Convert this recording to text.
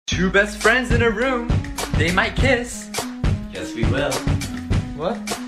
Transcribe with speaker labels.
Speaker 1: Two best friends in a room. They might kiss.
Speaker 2: Yes, we will.
Speaker 1: What?